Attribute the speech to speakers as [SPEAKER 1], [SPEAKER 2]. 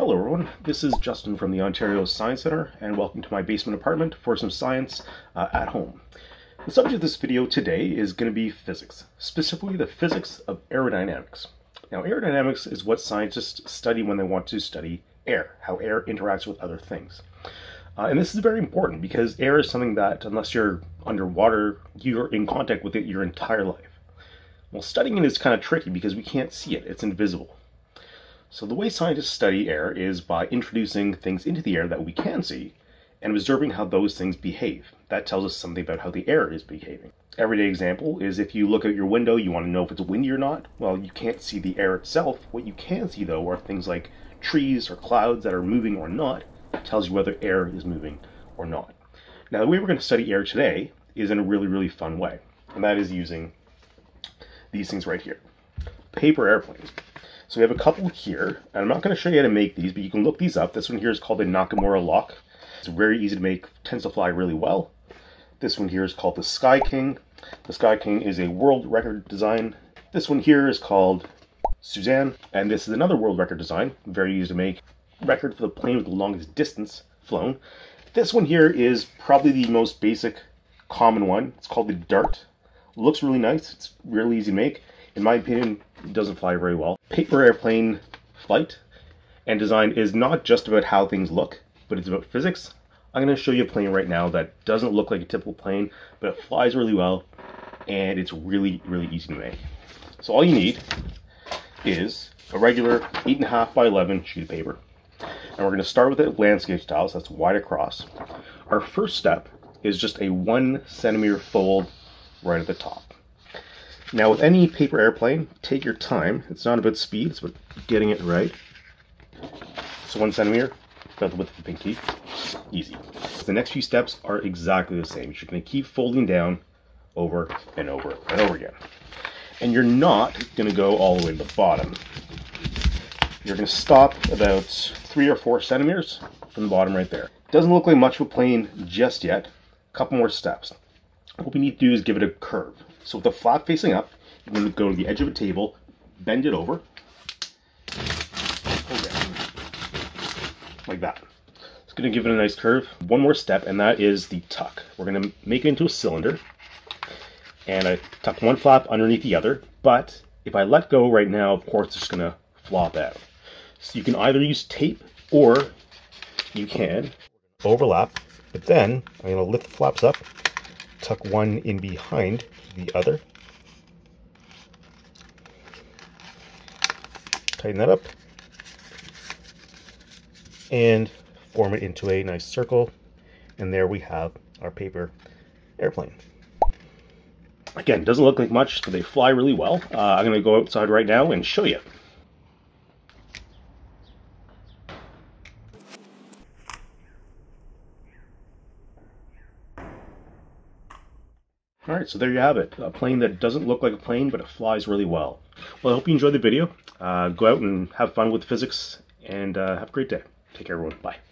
[SPEAKER 1] Hello everyone, this is Justin from the Ontario Science Centre, and welcome to my basement apartment for some science at home. The subject of this video today is going to be physics, specifically the physics of aerodynamics. Now, aerodynamics is what scientists study when they want to study air, how air interacts with other things. And this is very important because air is something that, unless you're underwater, you're in contact with it your entire life. Well, studying it is kind of tricky because we can't see it, it's invisible. So the way scientists study air is by introducing things into the air that we can see and observing how those things behave. That tells us something about how the air is behaving. Everyday example is if you look out your window, you want to know if it's windy or not. Well, you can't see the air itself. What you can see, though, are things like trees or clouds that are moving or not. It tells you whether air is moving or not. Now, the way we're going to study air today is in a really fun way, and that is using these things right here. Paper airplanes. So we have a couple here, and I'm not going to show you how to make these, but you can look these up. This one here is called a Nakamura lock. It's very easy to make, tends to fly really well. This one here is called the Sky King. The Sky King is a world record design. This one here is called Suzanne, and this is another world record design, very easy to make. Record for the plane with the longest distance flown. This one here is probably the most basic, common one. It's called the Dart. Looks really nice. It's really easy to make. In my opinion, it doesn't fly very well. Paper airplane flight and design is not just about how things look, but it's about physics. I'm going to show you a plane right now that doesn't look like a typical plane, but it flies really well, and it's really easy to make. So all you need is a regular 8.5 by 11 sheet of paper. And we're going to start with it landscape style, so that's wide across. Our first step is just a 1 centimeter fold right at the top. Now, with any paper airplane, take your time. It's not about speed, it's about getting it right. So 1 centimeter, about the width of the pinky. Easy. So the next few steps are exactly the same. You're going to keep folding down over and over and over again. And you're not going to go all the way to the bottom. You're going to stop about 3 or 4 centimeters from the bottom right there. Doesn't look like much of a plane just yet. A couple more steps. What we need to do is give it a curve. So with the flap facing up, you're going to go to the edge of a table, bend it over, like that. It's going to give it a nice curve. One more step, and that is the tuck. We're going to make it into a cylinder, and I tuck one flap underneath the other, but if I let go right now, of course, it's just going to flop out. So you can either use tape, or you can overlap, but then I'm going to lift the flaps up, tuck one in behind the other, tighten that up, and form it into a nice circle, and there we have our paper airplane. Again, doesn't look like much, but they fly really well. I'm going to go outside right now and show you. Alright, so there you have it. A plane that doesn't look like a plane, but it flies really well. Well, I hope you enjoyed the video. Go out and have fun with physics, and have a great day. Take care, everyone. Bye.